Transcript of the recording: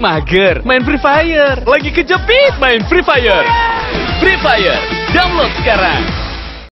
mager, main Free Fire. Lagi kejepit, main Free Fire. Free Fire, download sekarang.